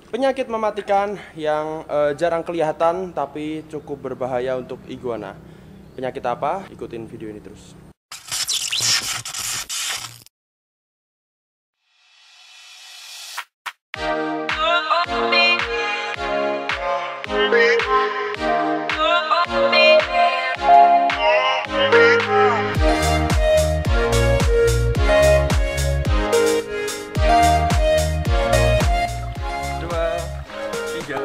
Penyakit mematikan yang jarang kelihatan tapi cukup berbahaya untuk iguana. Penyakit apa? Ikutin video ini terus. Dua, tiga.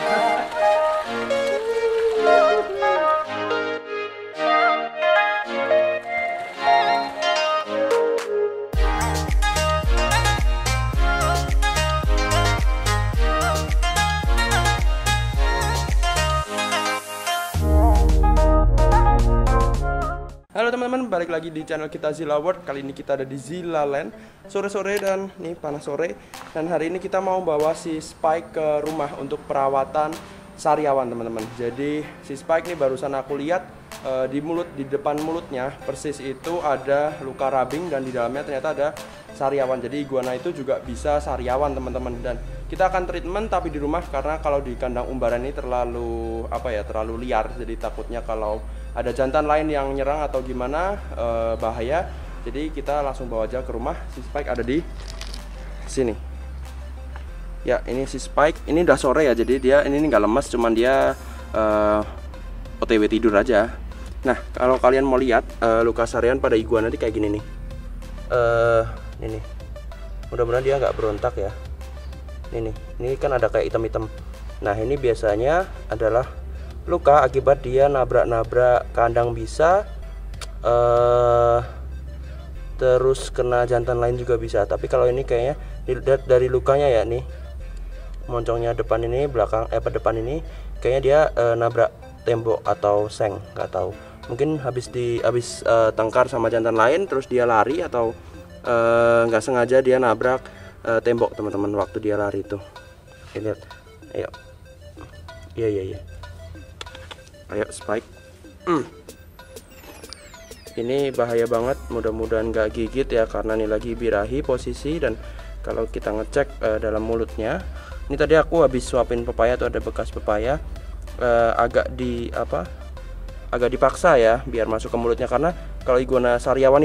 Halo teman-teman, balik lagi di channel kita Zilla World. Kali ini kita ada di Zilla Land sore-sore dan nih panas sore. Dan hari ini kita mau bawa si Spike ke rumah untuk perawatan sariawan teman-teman. Jadi si Spike nih barusan aku lihat di depan mulutnya persis itu ada luka rabing dan di dalamnya ternyata ada sariawan. Jadi iguana itu juga bisa sariawan teman-teman. Dan kita akan treatment tapi di rumah karena kalau di kandang umbaran ini terlalu terlalu liar. Jadi takutnya kalau ada jantan lain yang nyerang atau gimana bahaya. Jadi kita langsung bawa aja ke rumah. Si Spike ada di sini. Ya, ini si Spike. Ini udah sore ya. Jadi dia ini nggak lemas, cuman dia OTW tidur aja. Nah, kalau kalian mau lihat luka sariawan pada iguana nanti kayak gini nih. Ini. Mudah-mudahan dia nggak berontak ya. Ini kan ada kayak hitam-hitam. Nah, ini biasanya adalah luka akibat dia nabrak-nabrak kandang bisa, terus kena jantan lain juga bisa. Tapi kalau ini kayaknya dari lukanya ya nih, moncongnya depan ini, depan ini, kayaknya dia nabrak tembok atau seng, nggak tahu. Mungkin habis tangkar sama jantan lain, terus dia lari atau nggak sengaja dia nabrak tembok teman-teman waktu dia lari itu. Lihat, ayo, iya. Ayo Spike. Ini bahaya banget, mudah-mudahan nggak gigit ya karena ini lagi birahi posisi. Dan kalau kita ngecek dalam mulutnya, ini tadi aku habis suapin pepaya tuh ada bekas pepaya, agak dipaksa ya biar masuk ke mulutnya. Karena kalau iguana sariawan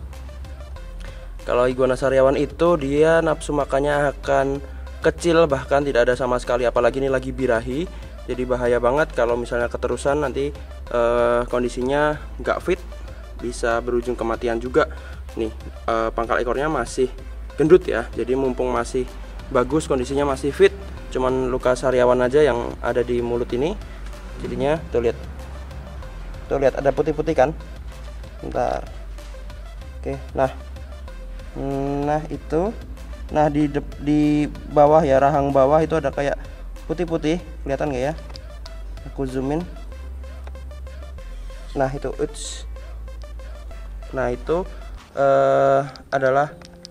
itu dia nafsu makannya akan kecil, bahkan tidak ada sama sekali, apalagi ini lagi birahi. Jadi bahaya banget kalau misalnya keterusan nanti kondisinya nggak fit, bisa berujung kematian juga. Nih pangkal ekornya masih gendut ya, jadi mumpung masih bagus kondisinya masih fit, cuman luka sariawan aja yang ada di mulut ini. Jadinya tuh lihat ada putih-putih kan. Bentar. Oke, nah itu, nah di bawah ya, rahang bawah itu ada kayak putih-putih, kelihatan nggak ya? Aku zoomin. Nah itu, nah itu adalah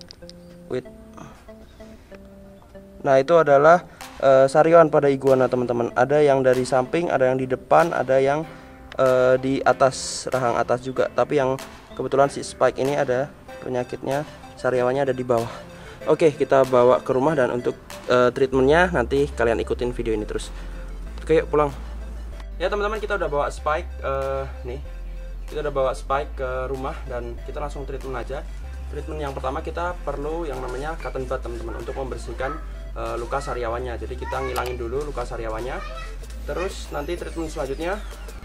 Nah itu adalah sariawan pada iguana teman-teman. Ada yang dari samping, ada yang di depan, ada yang di atas, rahang atas juga. Tapi yang kebetulan si Spike ini ada penyakitnya, sariawannya ada di bawah. Oke, kita bawa ke rumah dan untuk treatmentnya nanti kalian ikutin video ini terus. Oke, yuk pulang. Ya teman-teman, kita udah bawa Spike kita udah bawa Spike ke rumah dan kita langsung treatment aja. Treatment yang pertama kita perlu yang namanya cotton bud teman-teman untuk membersihkan luka sariawannya. Jadi kita ngilangin dulu luka sariawannya. Terus nanti treatment selanjutnya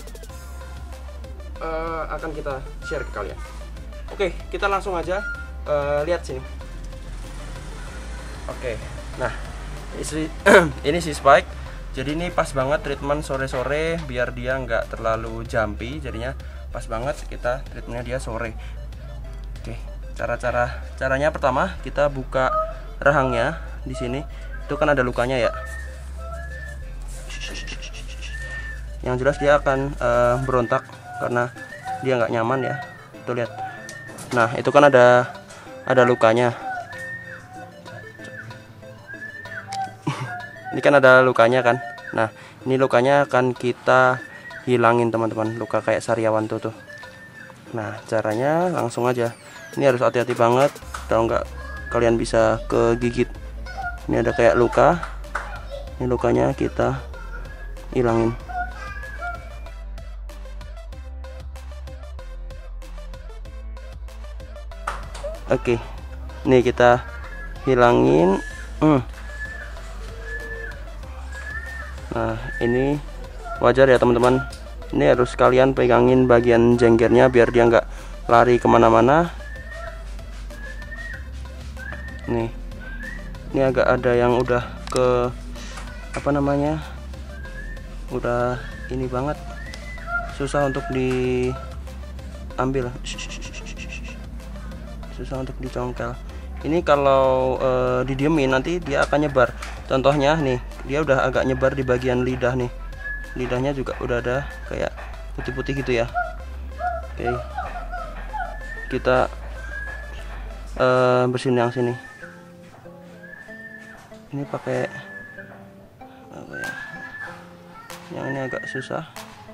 akan kita share ke kalian. Oke, kita langsung aja lihat sini. Oke, nah ini si Spike. Jadi ini pas banget treatment sore-sore biar dia nggak terlalu jumpy. Jadinya pas banget kita treatmentnya dia sore. Oke, caranya pertama kita buka rahangnya di sini. Itu kan ada lukanya ya. Yang jelas dia akan berontak karena dia nggak nyaman ya. Tuh lihat. Nah itu kan ada lukanya. Ini kan ada lukanya kan. Nah ini lukanya akan kita hilangin teman-teman, luka kayak sariawan tuh. Nah caranya langsung aja. Ini harus hati-hati banget, kalau nggak kalian bisa kegigit. Ini ada kayak luka. Ini lukanya kita hilangin. Oke, nih kita hilangin. Nah, ini wajar ya teman-teman. Ini harus kalian pegangin bagian jenggernya biar dia nggak lari kemana-mana. Nih, ini agak ada yang udah ke apa namanya, udah ini banget, susah untuk diambil, susah untuk dicongkel. Ini kalau didiemin nanti dia akan nyebar. Contohnya nih, dia udah agak nyebar di bagian lidah nih. Lidahnya juga udah ada kayak putih-putih gitu ya. Oke, kita bersihin yang sini. Ini pakai apa ya? Yang ini agak susah.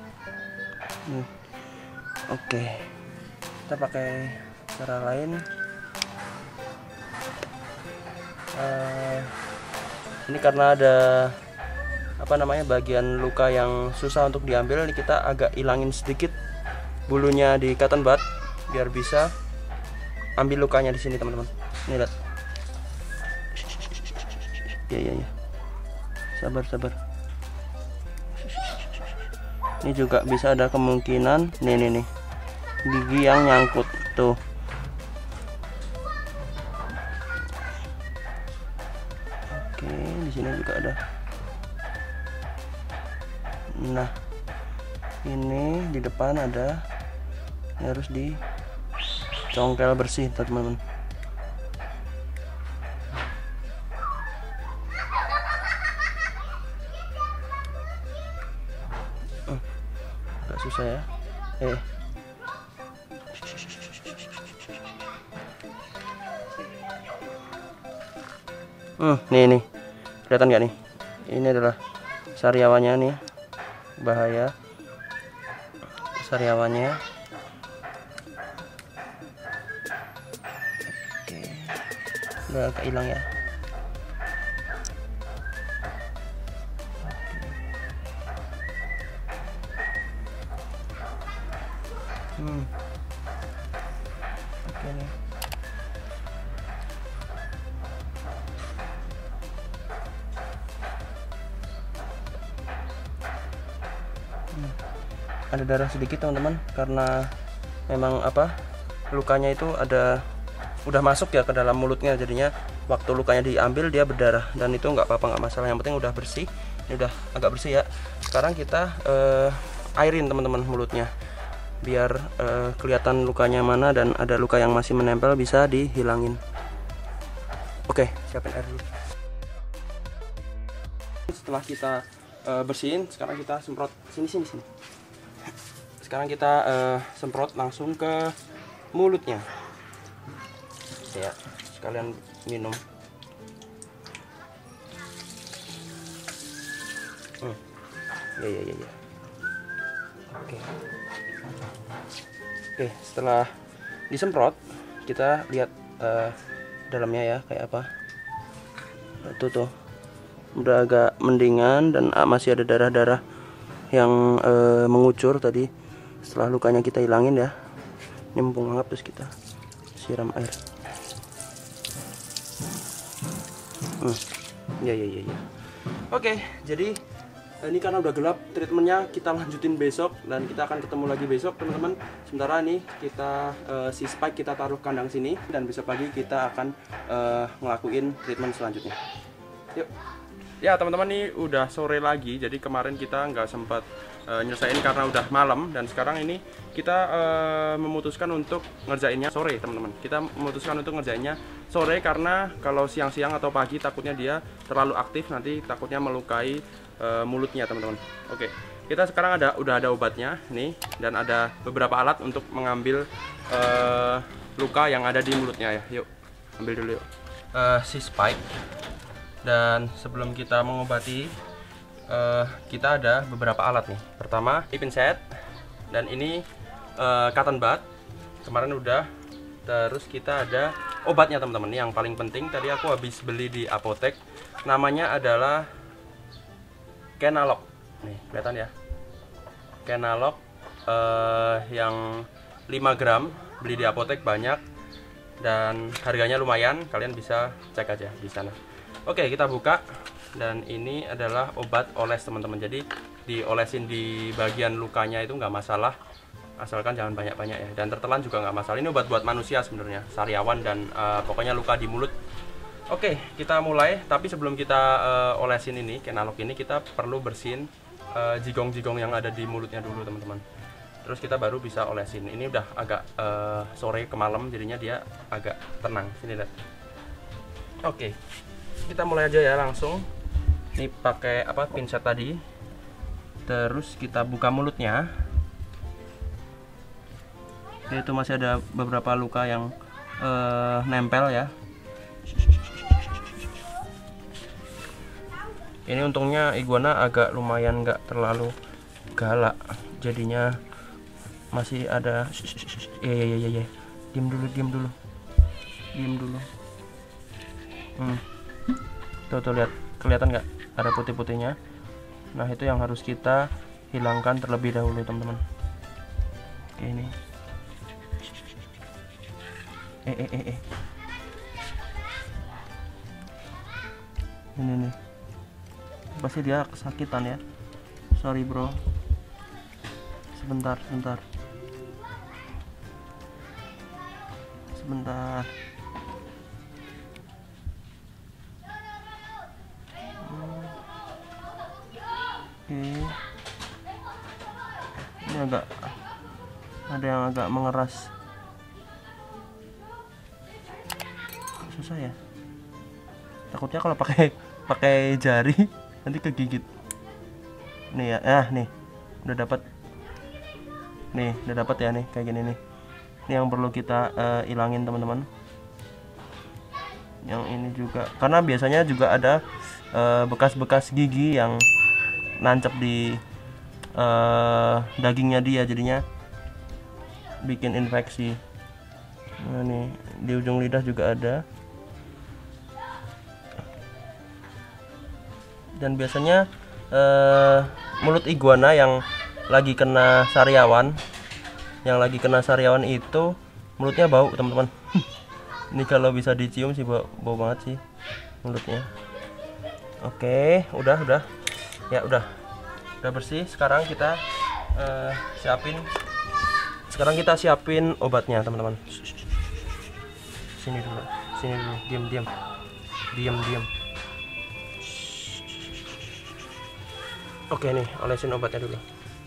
Oke, kita pakai cara lain. Ini karena ada apa namanya, bagian luka yang susah untuk diambil, ini kita agak ilangin sedikit bulunya di cotton bud biar bisa ambil lukanya di sini teman-teman. Ini lihat. Ya. Sabar. Ini juga bisa ada kemungkinan nih gigi yang nyangkut tuh. Oke, di sini juga ada. Nah, ini di depan ada, ini harus dicongkel bersih teman-teman. Agak susah ya. Nih kelihatan nggak nih? Ini adalah sariawannya nih, bahaya sariawannya. Oke, udah agak hilang ya. Oke nih. Ada darah sedikit teman-teman, karena memang apa, lukanya itu udah masuk ya ke dalam mulutnya, jadinya waktu lukanya diambil dia berdarah, dan itu nggak apa-apa, nggak masalah, yang penting udah bersih. Ini udah agak bersih ya. Sekarang kita airin teman-teman mulutnya biar kelihatan lukanya mana, dan ada luka yang masih menempel bisa dihilangin. Oke, siapin air dulu. Setelah kita bersihin, sekarang kita semprot sini. Sekarang kita semprot langsung ke mulutnya ya, sekalian minum. Ya. Oke, setelah disemprot kita lihat dalamnya ya kayak apa. Tuh udah agak mendingan, dan masih ada darah-darah yang mengucur tadi setelah lukanya kita hilangin ya. Ini mumpung hangat, terus kita siram air. Ya. Oke, jadi ini karena udah gelap, treatmentnya kita lanjutin besok, dan kita akan ketemu lagi besok teman-teman. Sementara ini kita si Spike kita taruh kandang sini, dan besok pagi kita akan ngelakuin treatment selanjutnya. Yuk. Ya teman-teman, ini udah sore lagi, jadi kemarin kita nggak sempat nyelesain karena udah malam, dan sekarang ini kita memutuskan untuk ngerjainnya sore teman-teman. Kita memutuskan untuk ngerjainnya sore karena kalau siang-siang atau pagi takutnya dia terlalu aktif, nanti takutnya melukai mulutnya teman-teman. Oke, kita sekarang udah ada obatnya nih, dan ada beberapa alat untuk mengambil luka yang ada di mulutnya ya. Yuk, ambil dulu yuk. Si Spike. Dan sebelum kita mengobati, kita ada beberapa alat nih. Pertama, ini pinset, dan ini cotton bud. Kemarin udah. Terus kita ada obatnya teman-teman. Yang paling penting tadi aku habis beli di apotek. Namanya adalah Kenalog. Nih, kelihatan ya. Kenalog yang 5 gram, beli di apotek banyak dan harganya lumayan, kalian bisa cek aja di sana. Oke, kita buka dan ini adalah obat oles teman-teman. Jadi diolesin di bagian lukanya itu nggak masalah, asalkan jangan banyak-banyak ya. Dan tertelan juga nggak masalah. Ini obat buat manusia sebenarnya, sariawan dan pokoknya luka di mulut. Oke, kita mulai. Tapi sebelum kita olesin ini, Kenalog ini, kita perlu bersihin jigong-jigong yang ada di mulutnya dulu teman-teman. Terus kita baru bisa olesin. Ini udah agak sore ke malam, jadinya dia agak tenang. Sini lihat. Oke, kita mulai aja ya langsung. Ini pakai apa, pinset tadi. Terus kita buka mulutnya. Oke, itu masih ada beberapa luka yang nempel ya. Ini untungnya iguana agak lumayan nggak terlalu galak, jadinya masih ada. Ya. Diam dulu. Tuh lihat, kelihatan nggak ada putih-putihnya. Nah, itu yang harus kita hilangkan terlebih dahulu teman-teman. Oke, ini. Ini nih. Pasti dia kesakitan ya. Sorry bro. Sebentar. Oke. Ini ada yang agak mengeras. Susah ya. Takutnya kalau pakai jari nanti kegigit. Nih ya, nih udah dapat ya nih, kayak gini nih. Ini yang perlu kita ilangin teman-teman. Yang ini juga, karena biasanya juga ada bekas-bekas gigi yang nancep di dagingnya dia, jadinya bikin infeksi. Nah, nih di ujung lidah juga ada. Dan biasanya mulut iguana yang lagi kena sariawan itu mulutnya bau teman-teman. Ini kalau bisa dicium sih bau banget sih mulutnya. Oke, udah ya, udah bersih. Sekarang kita siapin obatnya teman-teman. Sini dulu, diam. Oke nih, olesin obatnya dulu.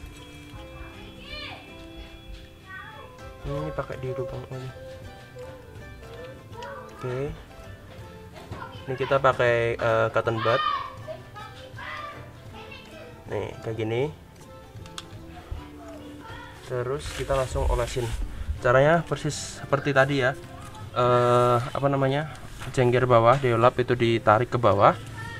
Ini pakai di lubang ini. Oke. Ini kita pakai cotton bud. Nih, kayak gini. Terus kita langsung olesin. Caranya persis seperti tadi ya. Jengger bawah, deolap itu ditarik ke bawah.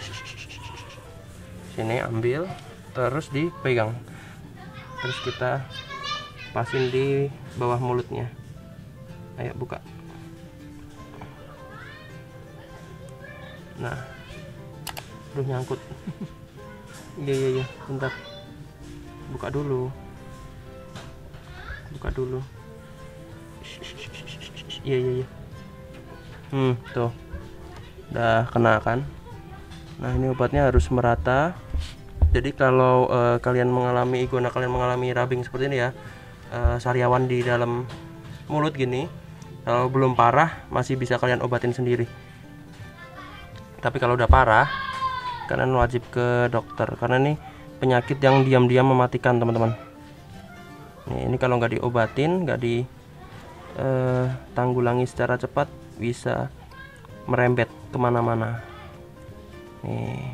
Sini ambil. Terus dipegang, terus kita pasin di bawah mulutnya. Ayo buka. Nah, udah nyangkut. Iya, bentar. Buka dulu. Iya. Tuh, udah kena kan. Nah, ini obatnya harus merata. Jadi kalau kalian mengalami rubbing seperti ini ya, sariawan di dalam mulut gini, kalau belum parah masih bisa kalian obatin sendiri. Tapi kalau udah parah, kalian wajib ke dokter karena ini penyakit yang diam-diam mematikan teman-teman. Ini kalau nggak diobatin, nggak ditanggulangi secara cepat, bisa merembet kemana-mana. Nih.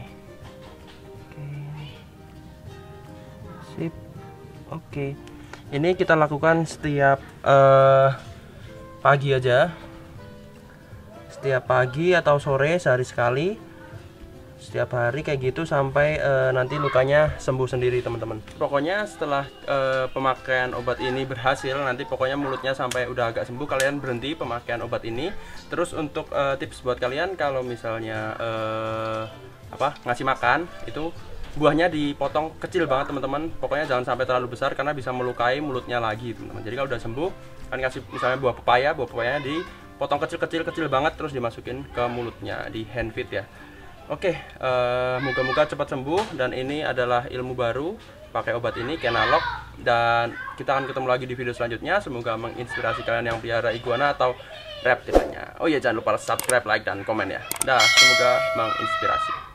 Sip. Oke. Ini kita lakukan setiap pagi aja. Setiap pagi atau sore, sehari sekali. Setiap hari kayak gitu sampai nanti lukanya sembuh sendiri teman-teman. Pokoknya setelah pemakaian obat ini berhasil, nanti pokoknya mulutnya sampai udah agak sembuh, kalian berhenti pemakaian obat ini. Terus untuk tips buat kalian, kalau misalnya ngasih makan itu buahnya dipotong kecil banget teman-teman. Pokoknya jangan sampai terlalu besar karena bisa melukai mulutnya lagi teman-teman. Jadi kalau udah sembuh kan kasih misalnya buah pepayanya dipotong kecil banget terus dimasukin ke mulutnya, di hand feed ya. Oke, moga-moga cepat sembuh. Dan ini adalah ilmu baru pakai obat ini, Kenalog. Dan kita akan ketemu lagi di video selanjutnya. Semoga menginspirasi kalian yang pelihara iguana atau reptil lainnya. Oh iya, jangan lupa subscribe, like, dan komen ya. Dah, semoga menginspirasi.